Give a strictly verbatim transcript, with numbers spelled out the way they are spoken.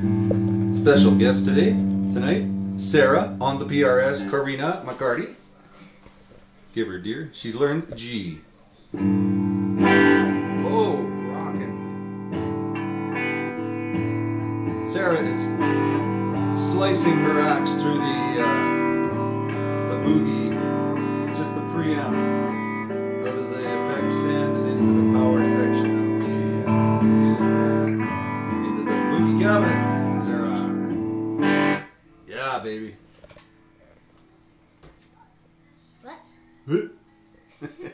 Special guest today, tonight, Sarah on the P R S, Karina McCarty. Give her, dear. She's learned G. Oh, rockin'. Sarah is slicing her axe through the uh, the boogie, just the preamp, out of the effects end and into the power section of the uh, music man, into the boogie cabinet. Sarah, yeah, baby. What?